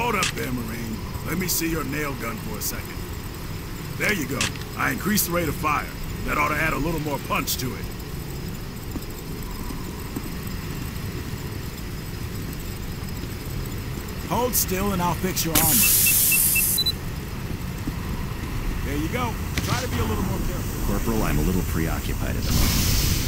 Hold up there, Marine. Let me see your nail gun for a second. There you go. I increased the rate of fire. That ought to add a little more punch to it. Hold still and I'll fix your armor. There you go. Try to be a little more careful. Corporal, I'm a little preoccupied at the moment.